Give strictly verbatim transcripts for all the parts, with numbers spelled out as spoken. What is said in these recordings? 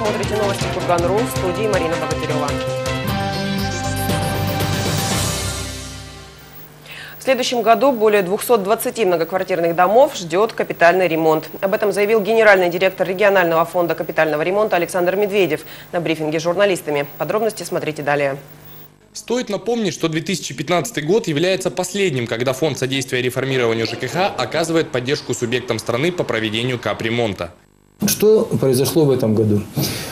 смотрите новости Курган.ру, в студии Марина Богатырева. В следующем году более двухсот двадцати многоквартирных домов ждет капитальный ремонт. Об этом заявил генеральный директор регионального фонда капитального ремонта Александр Медведев на брифинге с журналистами. Подробности смотрите далее. Стоит напомнить, что две тысячи пятнадцатый год является последним, когда Фонд содействия реформированию ЖКХ оказывает поддержку субъектам страны по проведению капремонта. Что произошло в этом году?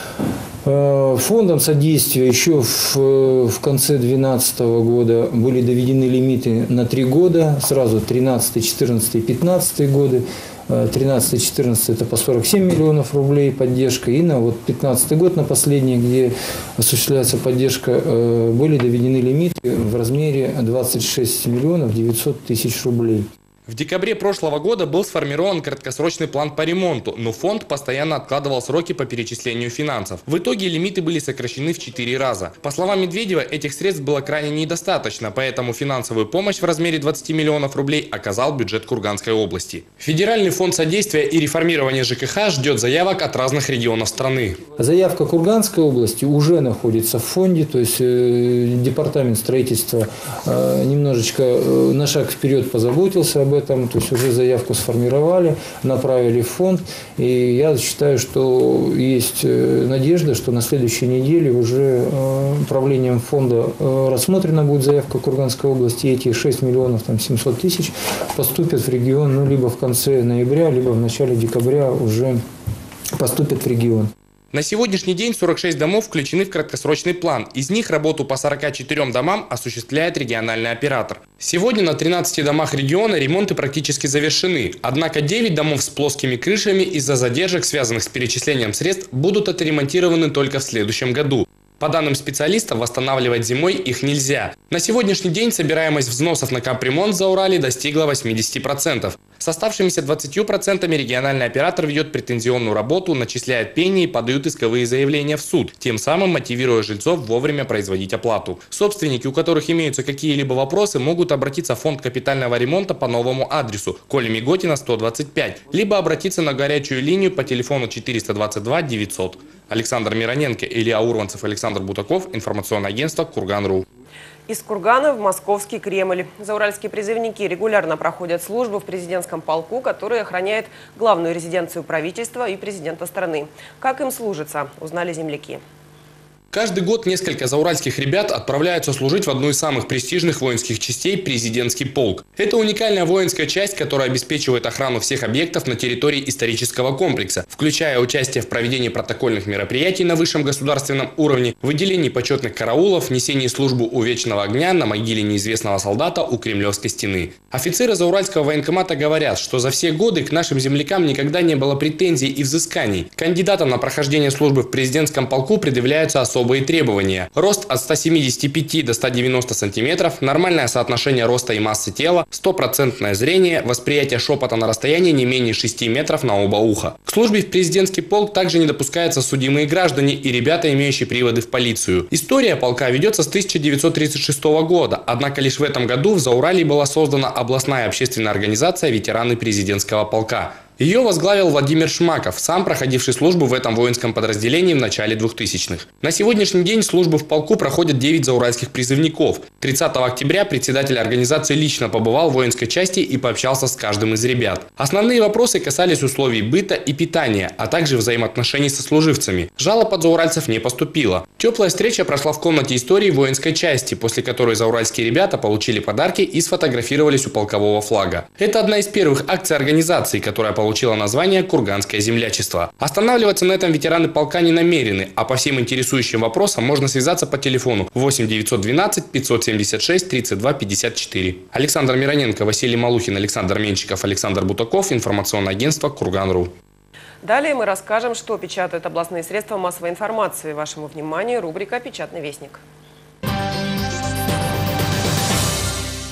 Фондом содействия еще в, в конце две тысячи двенадцатого года были доведены лимиты на три года, сразу тринадцатый, четырнадцатый, пятнадцатый годы. тринадцатый четырнадцатый это по сорок семь миллионов рублей поддержка, и на вот пятнадцатый год, на последний, где осуществляется поддержка, были доведены лимиты в размере двадцать шесть миллионов девятьсот тысяч рублей. В декабре прошлого года был сформирован краткосрочный план по ремонту, но фонд постоянно откладывал сроки по перечислению финансов. В итоге лимиты были сокращены в четыре раза. По словам Медведева, этих средств было крайне недостаточно, поэтому финансовую помощь в размере двадцати миллионов рублей оказал бюджет Курганской области. Федеральный фонд содействия и реформирования ЖКХ ждет заявок от разных регионов страны. Заявка Курганской области уже находится в фонде, то есть э, департамент строительства э, немножечко э, на шаг вперед позаботился об этом. Этом, то есть уже заявку сформировали, направили в фонд. И я считаю, что есть надежда, что на следующей неделе уже правлением фонда рассмотрена будет заявка Курганской области. И эти шесть миллионов семьсот тысяч поступят в регион, ну, либо в конце ноября, либо в начале декабря уже поступят в регион. На сегодняшний день сорок шесть домов включены в краткосрочный план. Из них работу по сорока четырем домам осуществляет региональный оператор. Сегодня на тринадцати домах региона ремонты практически завершены. Однако девять домов с плоскими крышами из-за задержек, связанных с перечислением средств, будут отремонтированы только в следующем году. По данным специалистов, восстанавливать зимой их нельзя. На сегодняшний день собираемость взносов на капремонт в Заурале достигла восьмидесяти процентов. С оставшимися двадцатью процентами региональный оператор ведет претензионную работу, начисляет пени и подает исковые заявления в суд, тем самым мотивируя жильцов вовремя производить оплату. Собственники, у которых имеются какие-либо вопросы, могут обратиться в фонд капитального ремонта по новому адресу Коли Миготина, сто двадцать пять, либо обратиться на горячую линию по телефону четыреста двадцать два девятьсот. Александр Мироненко, Илья Урванцев, Александр Бутаков, информационное агентство Курган.ру. Из Кургана в московский Кремль. Зауральские призывники регулярно проходят службу в президентском полку, который охраняет главную резиденцию правительства и президента страны. Как им служится, узнали земляки. Каждый год несколько зауральских ребят отправляются служить в одну из самых престижных воинских частей – президентский полк. Это уникальная воинская часть, которая обеспечивает охрану всех объектов на территории исторического комплекса, включая участие в проведении протокольных мероприятий на высшем государственном уровне, выделении почетных караулов, несении службы у вечного огня на могиле неизвестного солдата у Кремлевской стены. Офицеры зауральского военкомата говорят, что за все годы к нашим землякам никогда не было претензий и взысканий. Кандидатам на прохождение службы в президентском полку предъявляются особые Особые требования. Рост от ста семидесяти пяти до ста девяноста сантиметров, нормальное соотношение роста и массы тела, стопроцентное зрение, восприятие шепота на расстоянии не менее шести метров на оба уха. К службе в президентский полк также не допускаются судимые граждане и ребята, имеющие приводы в полицию. История полка ведется с тысяча девятьсот тридцать шестого года, однако лишь в этом году в Зауралье была создана областная общественная организация «Ветераны президентского полка». Ее возглавил Владимир Шмаков, сам проходивший службу в этом воинском подразделении в начале двухтысячных. На сегодняшний день службу в полку проходят девять зауральских призывников. тридцатого октября председатель организации лично побывал в воинской части и пообщался с каждым из ребят. Основные вопросы касались условий быта и питания, а также взаимоотношений со служивцами. Жалоб от зауральцев не поступило. Теплая встреча прошла в комнате истории воинской части, после которой зауральские ребята получили подарки и сфотографировались у полкового флага. Это одна из первых акций организации, которая получила получила название «Курганское землячество». Останавливаться на этом ветераны полка не намерены, а по всем интересующим вопросам можно связаться по телефону восемь девятьсот двенадцать пятьсот семьдесят шесть тридцать два пятьдесят четыре. Александр Мироненко, Василий Малухин, Александр Менщиков, Александр Бутаков, информационное агентство Курган.ру. Далее мы расскажем, что печатают областные средства массовой информации. Вашему вниманию рубрика «Печатный вестник».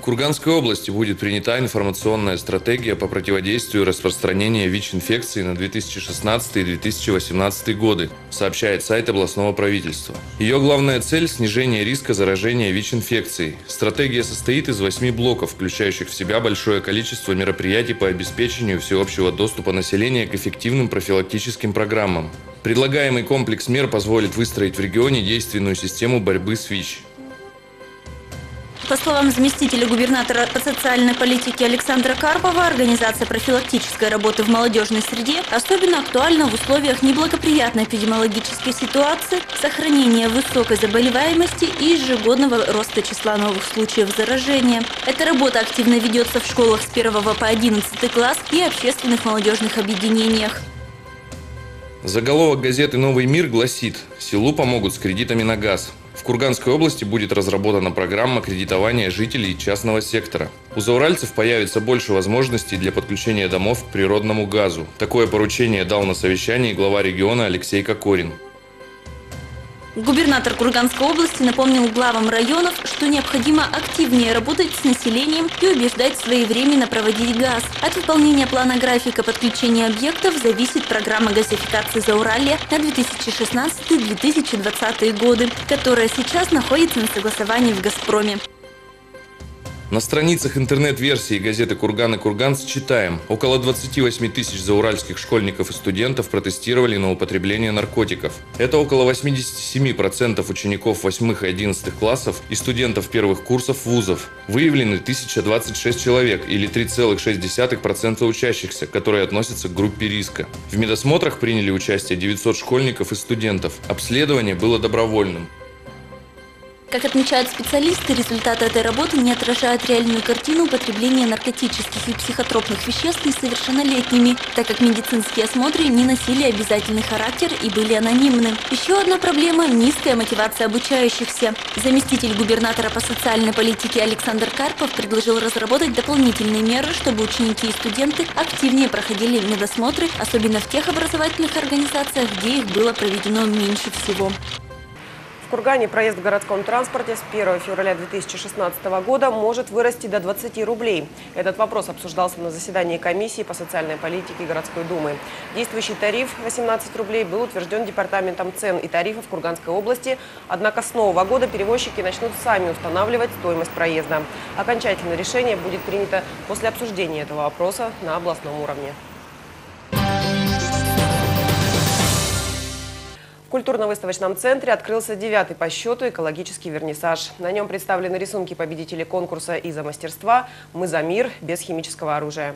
Курганской области будет принята информационная стратегия по противодействию распространению ВИЧ-инфекции на две тысячи шестнадцатый — две тысячи восемнадцатый годы, сообщает сайт областного правительства. Ее главная цель – снижение риска заражения ВИЧ-инфекцией. Стратегия состоит из восьми блоков, включающих в себя большое количество мероприятий по обеспечению всеобщего доступа населения к эффективным профилактическим программам. Предлагаемый комплекс мер позволит выстроить в регионе действенную систему борьбы с ВИЧ. По словам заместителя губернатора по социальной политике Александра Карпова, организация профилактической работы в молодежной среде особенно актуальна в условиях неблагоприятной эпидемиологической ситуации, сохранения высокой заболеваемости и ежегодного роста числа новых случаев заражения. Эта работа активно ведется в школах с первого по одиннадцатый класс и общественных молодежных объединениях. Заголовок газеты «Новый мир» гласит: «Селу помогут с кредитами на газ». В Курганской области будет разработана программа кредитования жителей частного сектора. У зауральцев появится больше возможностей для подключения домов к природному газу. Такое поручение дал на совещании глава региона Алексей Кокорин. Губернатор Курганской области напомнил главам районов, что необходимо активнее работать с населением и убеждать своевременно проводить газ. От выполнения плана графика подключения объектов зависит программа газификации Зауралья на две тысячи шестнадцатый — две тысячи двадцатый годы, которая сейчас находится на согласовании в «Газпроме». На страницах интернет-версии газеты «Курган и Курганцы» читаем: около двадцати восьми тысяч зауральских школьников и студентов протестировали на употребление наркотиков. Это около восьмидесяти семи процентов учеников восьмых и одиннадцатых классов и студентов первых курсов вузов. Выявлены тысяча двадцать шесть человек, или три целых шесть десятых процента учащихся, которые относятся к группе риска. В медосмотрах приняли участие девятьсот школьников и студентов. Обследование было добровольным. Как отмечают специалисты, результаты этой работы не отражают реальную картину употребления наркотических и психотропных веществ несовершеннолетними, так как медицинские осмотры не носили обязательный характер и были анонимны. Еще одна проблема – низкая мотивация обучающихся. Заместитель губернатора по социальной политике Александр Карпов предложил разработать дополнительные меры, чтобы ученики и студенты активнее проходили медосмотры, особенно в тех образовательных организациях, где их было проведено меньше всего. В Кургане проезд в городском транспорте с первого февраля две тысячи шестнадцатого года может вырасти до двадцати рублей. Этот вопрос обсуждался на заседании комиссии по социальной политике городской думы. Действующий тариф восемнадцать рублей был утвержден Департаментом цен и тарифов Курганской области. Однако с нового года перевозчики начнут сами устанавливать стоимость проезда. Окончательное решение будет принято после обсуждения этого вопроса на областном уровне. В культурно-выставочном центре открылся девятый по счету экологический вернисаж. На нем представлены рисунки победителей конкурса «Из-за мастерства. Мы за мир без химического оружия».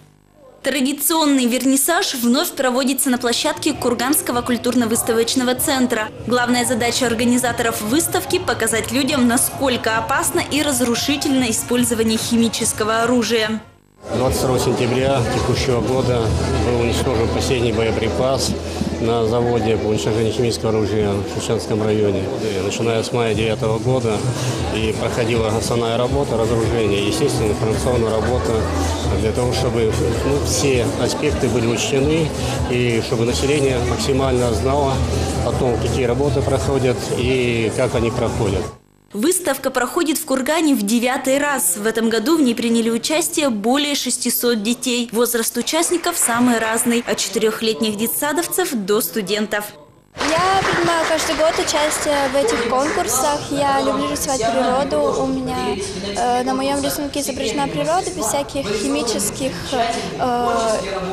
Традиционный вернисаж вновь проводится на площадке Курганского культурно-выставочного центра. Главная задача организаторов выставки – показать людям, насколько опасно и разрушительно использование химического оружия. двадцать второго сентября текущего года был уничтожен последний боеприпас на заводе по уничтожению химического оружия в Шевченском районе. Начиная с мая две тысячи девятого года и проходила основная работа разоружения, естественно, информационная работа для того, чтобы ну, все аспекты были учтены и чтобы население максимально знало о том, какие работы проходят и как они проходят. Выставка проходит в Кургане в девятый раз. В этом году в ней приняли участие более шестисот детей. Возраст участников самый разный – от четырехлетних детсадовцев до студентов. Я принимаю каждый год участие в этих конкурсах. Я люблю рисовать природу. У меня э, на моем рисунке изображена природа без всяких химических э,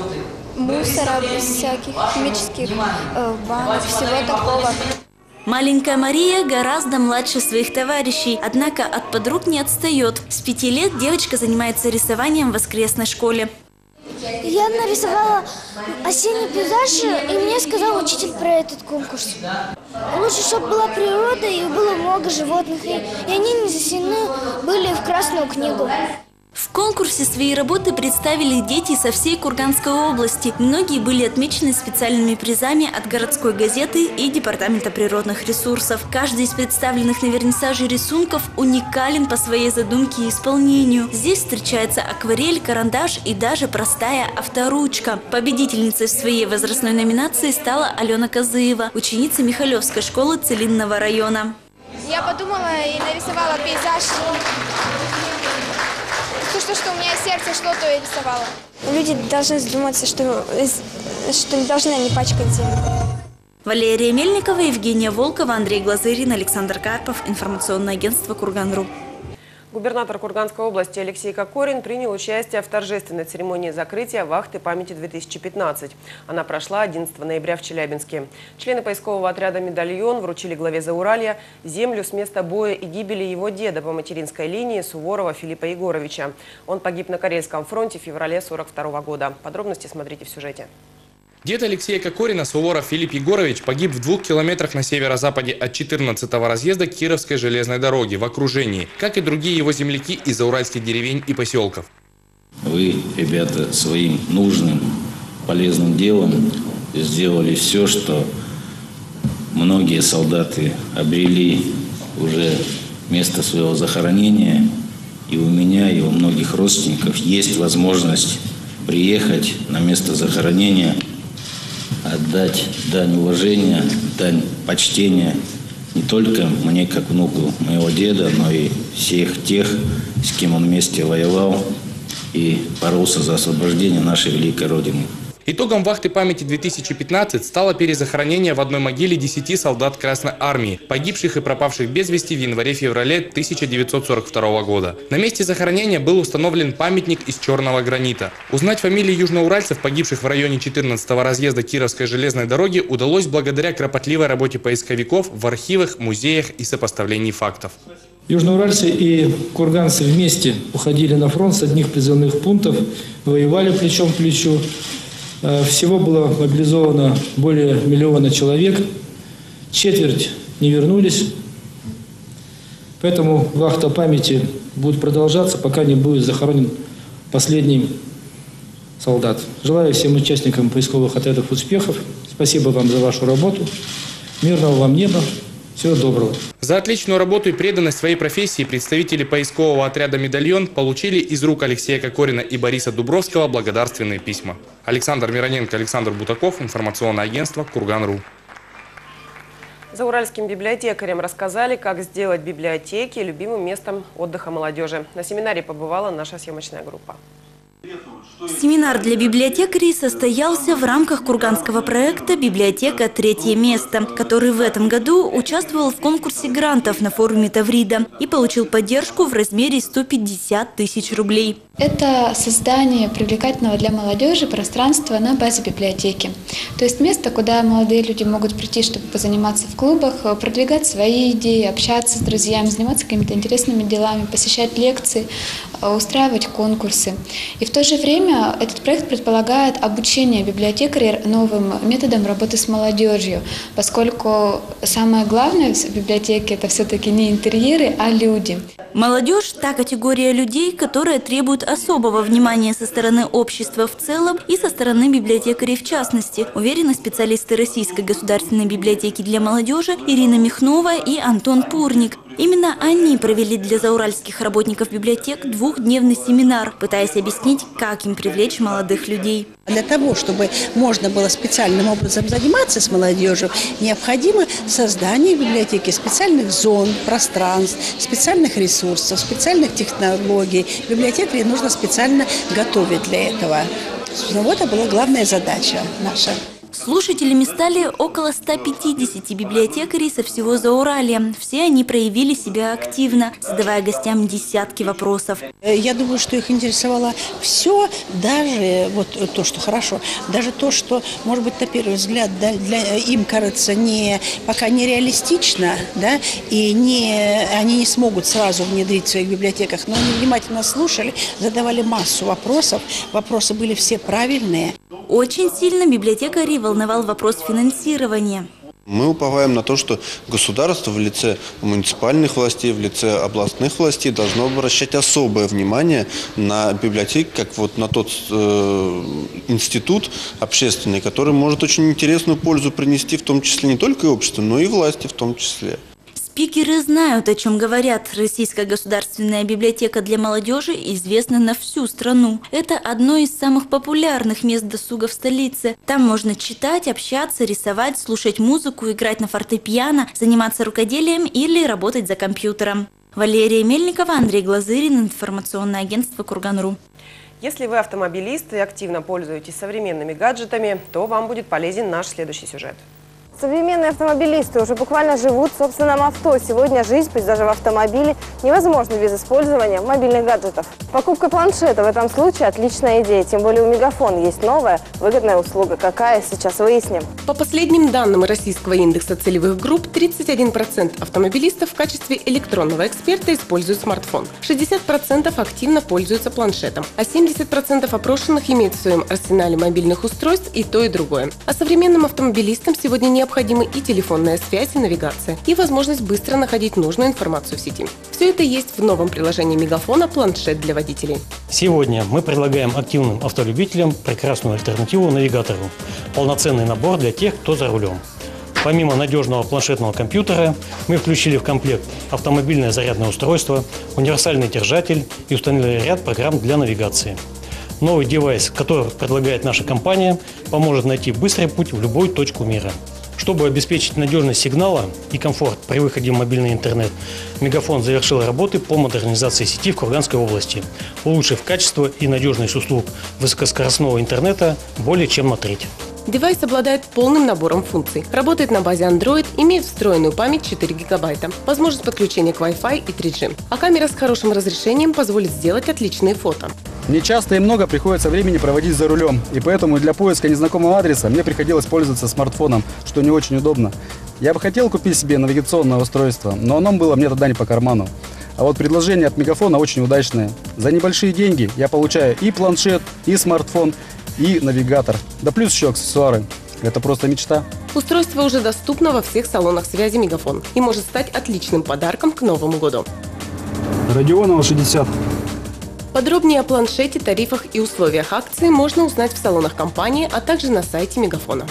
мусора, без всяких химических э, банок, всего такого. Маленькая Мария гораздо младше своих товарищей, однако от подруг не отстает. С пяти лет девочка занимается рисованием в воскресной школе. Я нарисовала осенний пейзаж, и мне сказал учитель про этот конкурс. Лучше, чтобы была природа и было много животных, и, и они не занесены были в Красную книгу. В конкурсе свои работы представили дети со всей Курганской области. Многие были отмечены специальными призами от городской газеты и Департамента природных ресурсов. Каждый из представленных на вернисаже рисунков уникален по своей задумке и исполнению. Здесь встречается акварель, карандаш и даже простая авторучка. Победительницей в своей возрастной номинации стала Алена Козыева, ученица Михалевской школы Целинного района. Я подумала и нарисовала пейзаж То, что, что у меня сердце шло, то я рисовала. Люди должны задуматься, что, что не должны они пачкать землю. Валерия Мельникова, Евгения Волкова, Андрей Глазырин, Александр Карпов. Информационное агентство «Курган.ру». Губернатор Курганской области Алексей Кокорин принял участие в торжественной церемонии закрытия вахты памяти две тысячи пятнадцать. Она прошла одиннадцатого ноября в Челябинске. Члены поискового отряда «Медальон» вручили главе Зауралья землю с места боя и гибели его деда по материнской линии Суворова Филиппа Егоровича. Он погиб на Карельском фронте в феврале сорок второго года. Подробности смотрите в сюжете. Дед Алексея Кокорина, Суворов Филипп Егорович, погиб в двух километрах на северо-западе от четырнадцатого разъезда Кировской железной дороги в окружении, как и другие его земляки из зауральских деревень и поселков. Вы, ребята, своим нужным, полезным делом сделали все, что многие солдаты обрели уже место своего захоронения. И у меня, и у многих родственников есть возможность приехать на место захоронения, отдать дань уважения, дань почтения не только мне, как внуку моего деда, но и всех тех, с кем он вместе воевал и боролся за освобождение нашей великой Родины. Итогом вахты памяти две тысячи пятнадцать стало перезахоронение в одной могиле десяти солдат Красной Армии, погибших и пропавших без вести в январе-феврале тысяча девятьсот сорок второго года. На месте захоронения был установлен памятник из черного гранита. Узнать фамилии южноуральцев, погибших в районе четырнадцатого разъезда Кировской железной дороги, удалось благодаря кропотливой работе поисковиков в архивах, музеях и сопоставлении фактов. Южноуральцы и курганцы вместе уходили на фронт с одних призывных пунктов, воевали плечом к плечу. Всего было мобилизовано более миллиона человек, четверть не вернулись, поэтому вахта памяти будет продолжаться, пока не будет захоронен последний солдат. Желаю всем участникам поисковых отрядов успехов, спасибо вам за вашу работу, мирного вам неба. Всего доброго. За отличную работу и преданность своей профессии представители поискового отряда «Медальон» получили из рук Алексея Кокорина и Бориса Дубровского благодарственные письма. Александр Мироненко, Александр Бутаков, информационное агентство «Курган.ру». Зауральским библиотекарям рассказали, как сделать библиотеки любимым местом отдыха молодежи. На семинаре побывала наша съемочная группа. Семинар для библиотекарей состоялся в рамках курганского проекта «Библиотека. Третье место», который в этом году участвовал в конкурсе грантов на форуме Таврида и получил поддержку в размере сто пятьдесят тысяч рублей. Это создание привлекательного для молодежи пространства на базе библиотеки. То есть место, куда молодые люди могут прийти, чтобы позаниматься в клубах, продвигать свои идеи, общаться с друзьями, заниматься какими-то интересными делами, посещать лекции, устраивать конкурсы. И в то же время этот проект предполагает обучение библиотекарей новым методам работы с молодежью, поскольку самое главное в библиотеке – это все-таки не интерьеры, а люди. Молодежь – та категория людей, которая требует особого внимания со стороны общества в целом и со стороны библиотекарей в частности, уверены специалисты Российской государственной библиотеки для молодежи Ирина Михнова и Антон Пурник. Именно они провели для зауральских работников библиотек двухдневный семинар, пытаясь объяснить, как им привлечь молодых людей. Для того, чтобы можно было специальным образом заниматься с молодежью, необходимо создание в библиотеке специальных зон, пространств, специальных ресурсов, специальных технологий. Библиотекарей нужно специально готовить для этого. Вот это была главная задача наша. Слушателями стали около ста пятидесяти библиотекарей со всего Зауралья. Все они проявили себя активно, задавая гостям десятки вопросов. Я думаю, что их интересовало все, даже вот то, что хорошо, даже то, что, может быть, на первый взгляд, да, для, им кажется не, пока не реалистично, да, и не, они не смогут сразу внедрить в своих библиотеках, но они внимательно слушали, задавали массу вопросов, вопросы были все правильные. Очень сильно библиотекарей волновал вопрос финансирования. Мы уповаем на то, что государство в лице муниципальных властей, в лице областных властей должно обращать особое внимание на библиотеки, как вот на тот э, институт общественный, который может очень интересную пользу принести, в том числе не только и обществу, но и власти в том числе. С Спикеры знают, о чем говорят. Российская государственная библиотека для молодежи известна на всю страну. Это одно из самых популярных мест досуга в столице. Там можно читать, общаться, рисовать, слушать музыку, играть на фортепиано, заниматься рукоделием или работать за компьютером. Валерия Мельникова, Андрей Глазырин, информационное агентство Курган.ру. Если вы автомобилист и активно пользуетесь современными гаджетами, то вам будет полезен наш следующий сюжет. Современные автомобилисты уже буквально живут в собственном авто. Сегодня жизнь, пусть даже в автомобиле, невозможна без использования мобильных гаджетов. Покупка планшета в этом случае отличная идея. Тем более у Мегафон есть новая выгодная услуга. Какая, сейчас выясним. По последним данным Российского индекса целевых групп, тридцать один процент автомобилистов в качестве электронного эксперта используют смартфон. шестьдесят процентов активно пользуются планшетом. А семьдесят процентов опрошенных имеют в своем арсенале мобильных устройств и то, и другое. А современным автомобилистам сегодня не необходимы и телефонная связь, и навигация, и возможность быстро находить нужную информацию в сети. Все это есть в новом приложении Мегафона «Планшет для водителей». Сегодня мы предлагаем активным автолюбителям прекрасную альтернативу навигатору. Полноценный набор для тех, кто за рулем. Помимо надежного планшетного компьютера, мы включили в комплект автомобильное зарядное устройство, универсальный держатель и установили ряд программ для навигации. Новый девайс, который предлагает наша компания, поможет найти быстрый путь в любую точку мира. Чтобы обеспечить надежность сигнала и комфорт при выходе в мобильный интернет, Мегафон завершил работы по модернизации сети в Курганской области, улучшив качество и надежность услуг высокоскоростного интернета более чем на треть. Девайс обладает полным набором функций. Работает на базе Android, имеет встроенную память четыре гигабайта, возможность подключения к Wi-Fi и три джи. А камера с хорошим разрешением позволит сделать отличные фото. Мне часто и много приходится времени проводить за рулем, и поэтому для поиска незнакомого адреса мне приходилось пользоваться смартфоном, что не очень удобно. Я бы хотел купить себе навигационное устройство, но оно было мне тогда не по карману. А вот предложение от Мегафона очень удачное. За небольшие деньги я получаю и планшет, и смартфон, и навигатор. Да плюс еще аксессуары. Это просто мечта. Устройство уже доступно во всех салонах связи Мегафон и может стать отличным подарком к Новому году. Родионова шестьдесят. Подробнее о планшете, тарифах и условиях акции можно узнать в салонах компании, а также на сайте Мегафона.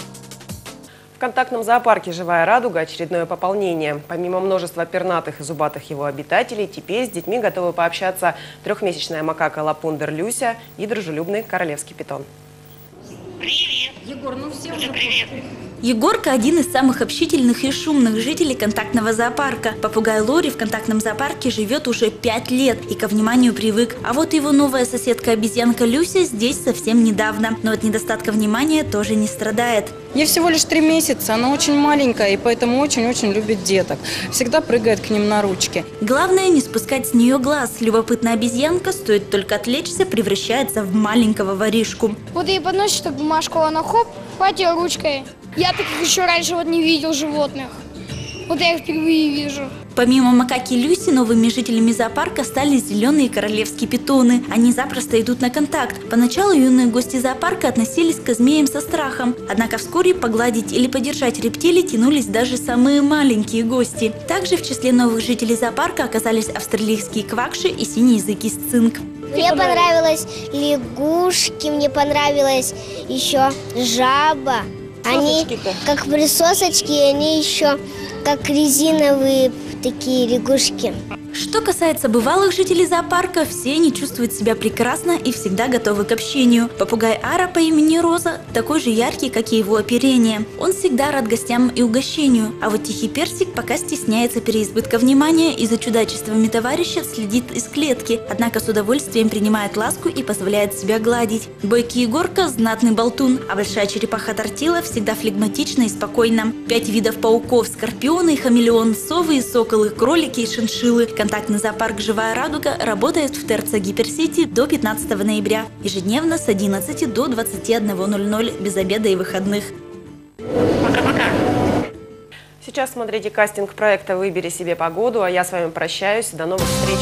В контактном зоопарке «Живая радуга» очередное пополнение. Помимо множества пернатых и зубатых его обитателей, теперь с детьми готовы пообщаться трехмесячная макака Лапундер Люся и дружелюбный королевский питон. Привет! Егор, ну все уже привет! Егорка – один из самых общительных и шумных жителей контактного зоопарка. Попугай Лори в контактном зоопарке живет уже пять лет и ко вниманию привык. А вот его новая соседка-обезьянка Люся здесь совсем недавно, но от недостатка внимания тоже не страдает. Ей всего лишь три месяца, она очень маленькая и поэтому очень-очень любит деток. Всегда прыгает к ним на ручки. Главное не спускать с нее глаз. Любопытная обезьянка, стоит только отвлечься, превращается в маленького воришку. Вот ей подносишь так бумажку, она хоп, хватит ручкой. Я таких еще раньше вот не видел животных. Вот я их впервые вижу. Помимо макаки Люси, новыми жителями зоопарка стали зеленые королевские питоны. Они запросто идут на контакт. Поначалу юные гости зоопарка относились к змеям со страхом. Однако вскоре погладить или подержать рептилий тянулись даже самые маленькие гости. Также в числе новых жителей зоопарка оказались австралийские квакши и синеязыкий сцинк. Мне понравилось лягушки, мне понравилось еще жаба. Они как присосочки, они еще как резиновые такие лягушки. Что касается бывалых жителей зоопарка, все они чувствуют себя прекрасно и всегда готовы к общению. Попугай Ара по имени Роза такой же яркий, как и его оперение. Он всегда рад гостям и угощению. А вот тихий персик пока стесняется переизбытка внимания и за чудачествами товарища следит из клетки. Однако с удовольствием принимает ласку и позволяет себя гладить. Бойкий Егорка – знатный болтун, а большая черепаха Тортила всегда флегматична и спокойна. Пять видов пауков – скорпионы, хамелеон, совы, соколы, кролики и шиншиллы. Контактный зоопарк «Живая радуга» работает в ТРЦ Гиперсити до пятнадцатого ноября. Ежедневно с одиннадцати до двадцати одного ноль ноль, без обеда и выходных. Пока-пока. Сейчас смотрите кастинг проекта «Выбери себе погоду», а я с вами прощаюсь. До новых встреч.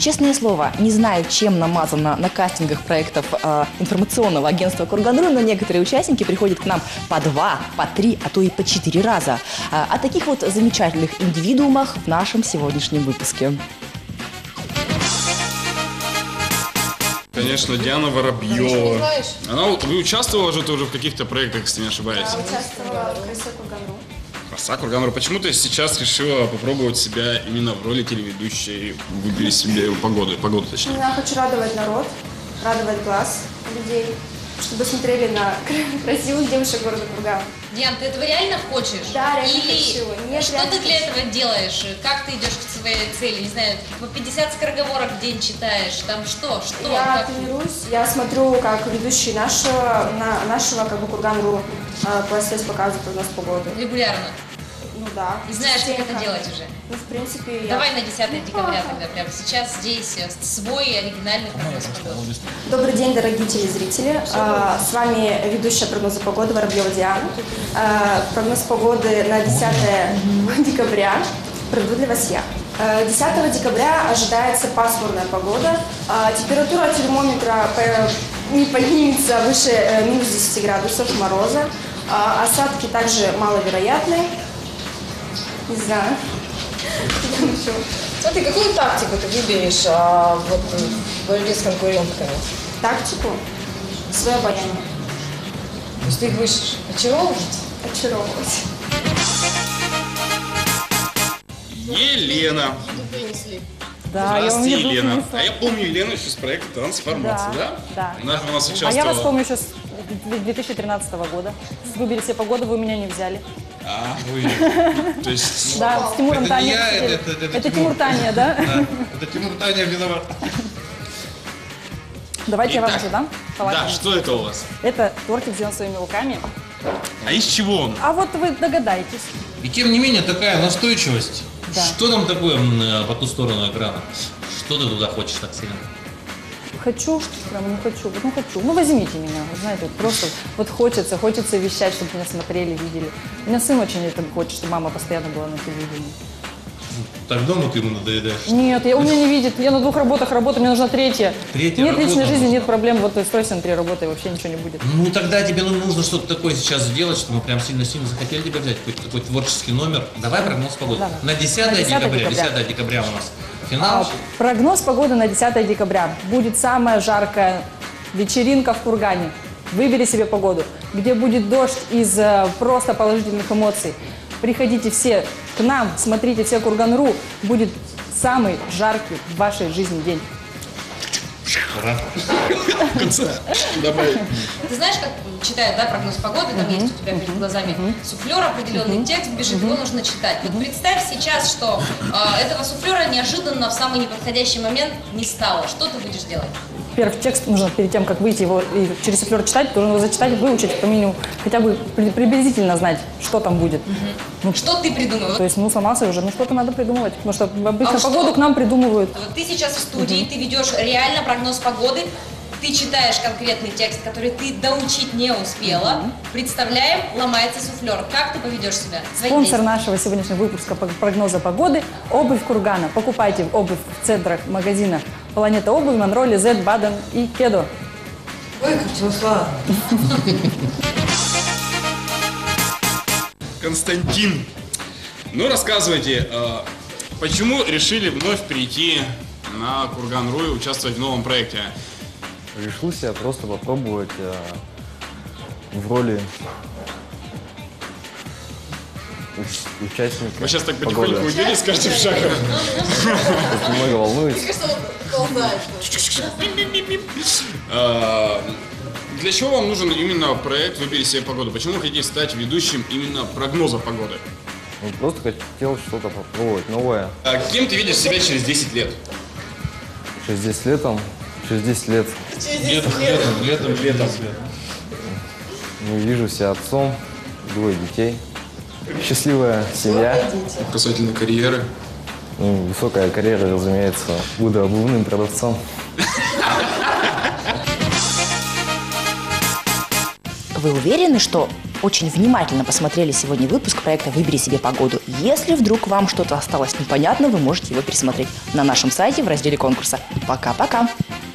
честное слово, не знаю, чем намазано на кастингах проектов э, информационного агентства «Курган.ру», но некоторые участники приходят к нам по два, по три, а то и по четыре раза. А, о таких вот замечательных индивидуумах в нашем сегодняшнем выпуске. Конечно, Диана Воробьева. Она, вы участвовала же тоже в каких-то проектах, если не ошибаюсь? Да, участвовала в «Красоте Курган.ру». Краса Курган.ру. Почему ты сейчас решила попробовать себя именно в роли телеведущей? Выбери себе погоду, погоду точнее. Я хочу радовать народ, радовать глаз людей, чтобы смотрели на красивых девушек города Курган. Диан, ты этого реально хочешь? Да, реально Или хочу. Нет, что реально ты для хочу. этого делаешь? Как ты идешь к своей цели? Не знаю, по пятьдесят скороговорок в день читаешь? Там что? Что? Я Как? тренируюсь, я смотрю, как ведущий нашего, на, нашего как бы Курган.ру по связи показывает прогноз погоды. Регулярно? Ну да. И знаешь, как это Частенько. делать уже? Ну, в принципе, я... Давай на десятое декабря тогда, прямо сейчас здесь свой оригинальный прогноз погоды. Добрый день, дорогие телезрители. А, С вами ведущая прогноза погоды Воробьева Диана. А, Прогноз погоды на десятое декабря проведу для вас я. А, десятого декабря ожидается пасмурная погода. А, Температура термометра по- не поднимется выше э, минус десяти градусов мороза. А, Осадки также маловероятны. Не знаю. Смотри, какую тактику ты выберешь а, вот, в борьбе с конкурентками? Тактику? Свое обаяние. То есть ты их будешь очаровывать? Очаровывать. Елена. Да, я Здравствуйте, вам еду Елена. принесла. А я помню Елену еще с проекта «Трансформация», да? Да. Она же у нас А участвовала. я вас помню еще с две тысячи тринадцатого года. Выбери себе погоду, вы меня не взяли. А, вы... То есть... Да, с Тимуром Это не Таня. я, сидели. это- это- это Это Тимур. Тимур Таня, да? Да, это Тимур Таня виноват. Давайте я вам Итак, задам. Да, что это у вас? Это тортик сделан своими руками. А из чего он? А вот вы догадаетесь. И тем не менее, такая настойчивость. Да. Что там такое м, по ту сторону экрана? Что ты туда хочешь так сильно? Хочу, прям не хочу, вот ну хочу. Ну возьмите меня, вы знаете, вот просто вот хочется, хочется вещать, чтобы меня смотрели, видели. У меня сын очень это хочет, чтобы мама постоянно была на телевидении. Так дома ты ему надоедаешь? Нет, я, он меня не видит, я на двух работах работаю, мне нужна третья. Третья Нет работа личной жизни, нужна. нет проблем, вот стройся на три работы, и вообще ничего не будет. Ну тогда тебе ну, нужно что-то такое сейчас сделать, что мы прям сильно-сильно захотели тебя взять, какой-то такой творческий номер. Давай прогноз погоды. Давай. На десятое На десятое декабря. декабря. десятое декабря у нас финал. А, прогноз погоды на десятое декабря. Будет самая жаркая вечеринка в Кургане. Выбери себе погоду, где будет дождь из э, просто положительных эмоций. Приходите все к нам, смотрите все Курган.ру. Будет самый жаркий в вашей жизни день. Добавить. Ты знаешь, как читают, да, прогноз погоды, там есть у тебя перед глазами суфлер, определенный текст бежит, его нужно читать. Вот представь сейчас, что э, этого суфлера неожиданно в самый неподходящий момент не стало. Что ты будешь делать? Во-первых, текст нужно перед тем, как выйти его и через суфлер читать, должен его зачитать, выучить по минимуму, хотя бы при- приблизительно знать, что там будет. Ну, Что ты придумал? то есть, ну, сломался уже, ну, что-то надо придумывать, потому что обычно А погоду что? к нам придумывают. Вот ты сейчас в студии, ты ведешь реально прогноз погоды, ты читаешь конкретный текст, который ты доучить не успела. Представляем, ломается суфлер. Как ты поведешь себя? Свои Спонсор действия. нашего сегодняшнего выпуска по- прогноза погоды – обувь Кургана. Покупайте обувь в центрах, магазинах Планета Обувь, Монро, Лизет, Баден и Кедо. Ой, как все славно. Константин, ну рассказывайте, э, почему решили вновь прийти на Курган.ру и участвовать в новом проекте? Решил себя просто попробовать э, в роли уч- участника. Вы сейчас так погоды. потихоньку уйдете с каждым шагом? Просто немного волнуюсь. А, Для чего вам нужен именно проект «Выбери себе погоду»? Почему вы хотите стать ведущим именно прогноза погоды? Ну, просто хотел что-то попробовать новое. А кем ты видишь себя через десять лет? Через десять летом, через десять лет. Летом, летом, летом, летом. Ну, вижу себя отцом, двое детей, счастливая семья. Касательно карьеры? Ну, высокая карьера, разумеется. Буду обувным продавцом. Вы уверены, что очень внимательно посмотрели сегодня выпуск проекта «Выбери себе погоду». Если вдруг вам что-то осталось непонятно, вы можете его пересмотреть на нашем сайте в разделе конкурса. Пока-пока!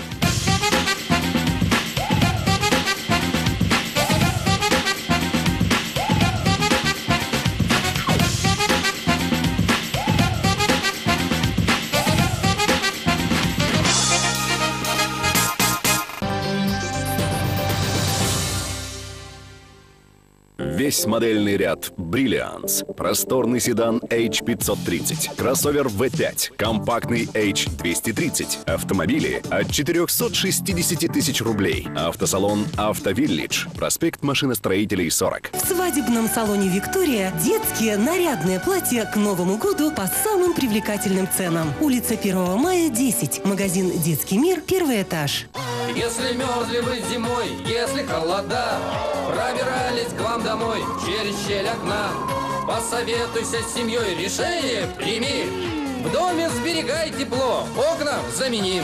Весь модельный ряд Brilliance, просторный седан эйч пятьсот тридцать, кроссовер ви пять, компактный эйч двести тридцать, автомобили от четырёхсот шестидесяти тысяч рублей. Автосалон «Автовиллидж», проспект Машиностроителей, сорок. В свадебном салоне «Виктория» детские нарядные платья к Новому году по самым привлекательным ценам. Улица первого мая, десять. Магазин «Детский мир», первый этаж. Если мерзли вы зимой, если холода, пробирались к вам домой через щель окна, посоветуйся с семьей, решение прими. В доме сберегай тепло, окна замени.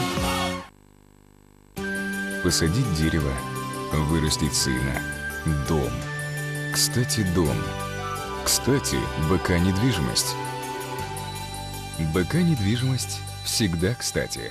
Посадить дерево, вырастить сына, дом. Кстати, дом. Кстати, БК недвижимость. БК недвижимость всегда кстати.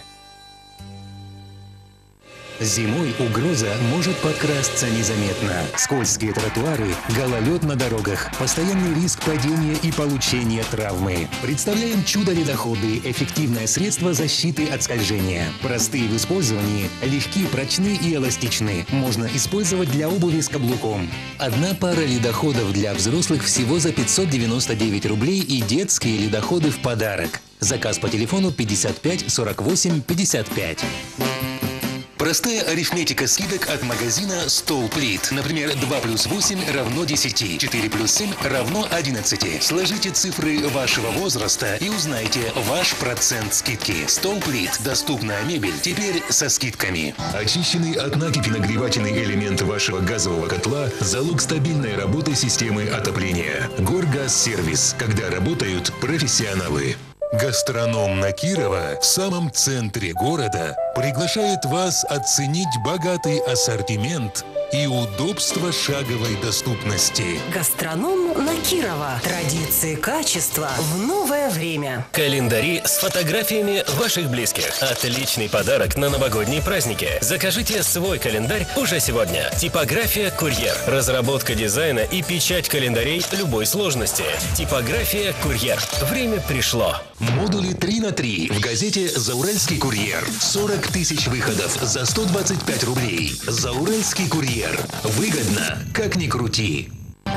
Зимой угроза может подкрасться незаметно. Скользкие тротуары, гололед на дорогах, постоянный риск падения и получения травмы. Представляем чудо-ледоходы – эффективное средство защиты от скольжения. Простые в использовании, легки, прочны и эластичны. Можно использовать для обуви с каблуком. Одна пара ледоходов для взрослых всего за пятьсот девяносто девять рублей и детские ледоходы в подарок. Заказ по телефону пятьдесят пять сорок восемь пятьдесят пять. Простая арифметика скидок от магазина «Столплит». Например, два плюс восемь равно десяти, четыре плюс семь равно одиннадцати. Сложите цифры вашего возраста и узнайте ваш процент скидки. «Столплит» – доступная мебель, теперь со скидками. Очищенный от накипи нагревательный элемент вашего газового котла – залог стабильной работы системы отопления. Горгазсервис, когда работают профессионалы. Гастроном на Кирова в самом центре города приглашает вас оценить богатый ассортимент и удобство шаговой доступности. Гастроном на Кирова. Традиции качества в новое время. Календари с фотографиями ваших близких. Отличный подарок на новогодние праздники. Закажите свой календарь уже сегодня. Типография «Курьер». Разработка дизайна и печать календарей любой сложности. Типография «Курьер». Время пришло. Модули три на три в газете «Зауральский курьер». сорок тысяч выходов за сто двадцать пять рублей. «Зауральский курьер». Выгодно, как ни крути.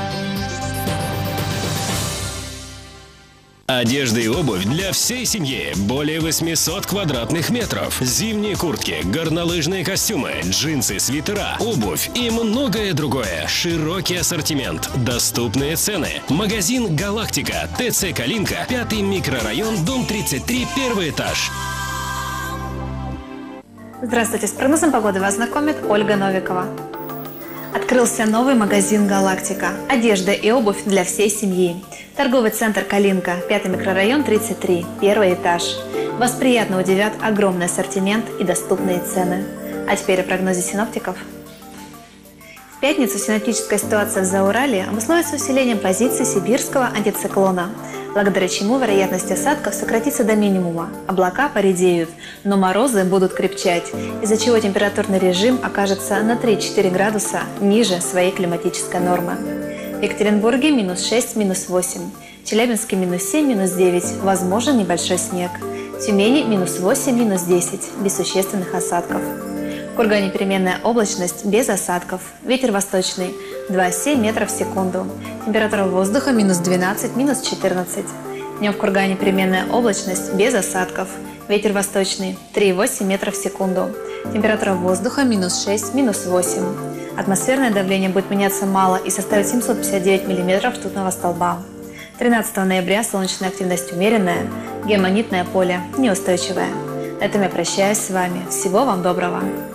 Одежда и обувь для всей семьи. Более восьмисот квадратных метров. Зимние куртки, горнолыжные костюмы, джинсы, свитера, обувь и многое другое. Широкий ассортимент. Доступные цены. Магазин «Галактика». ТЦ «Калинка». Пятый микрорайон, дом тридцать три, первый этаж. Здравствуйте. С прогнозом погоды вас знакомит Ольга Новикова. Открылся новый магазин «Галактика». Одежда и обувь для всей семьи. Торговый центр «Калинка», пятый микрорайон, тридцать три, первый этаж. Вас приятно удивят огромный ассортимент и доступные цены. А теперь о прогнозе синоптиков. В пятницу синоптическая ситуация в Зауралье обусловится усилением позиции сибирского антициклона, благодаря чему вероятность осадков сократится до минимума, облака поредеют, но морозы будут крепчать, из-за чего температурный режим окажется на три-четыре градуса ниже своей климатической нормы. В Екатеринбурге минус шесть, минус восемь, в Челябинске минус семь, минус девять, возможен небольшой снег, в Тюмени минус восемь, минус десять, без существенных осадков. В Кургане переменная облачность, без осадков, ветер восточный два целых семь метров в секунду, температура воздуха минус двенадцать, минус четырнадцать. Днем в Кургане переменная облачность, без осадков, ветер восточный три целых восемь метров в секунду, температура воздуха минус шесть, минус восемь. Атмосферное давление будет меняться мало и составит семьсот пятьдесят девять миллиметров ртутного столба. тринадцатого ноября солнечная активность умеренная, геомагнитное поле неустойчивое. На этом я прощаюсь с вами. Всего вам доброго!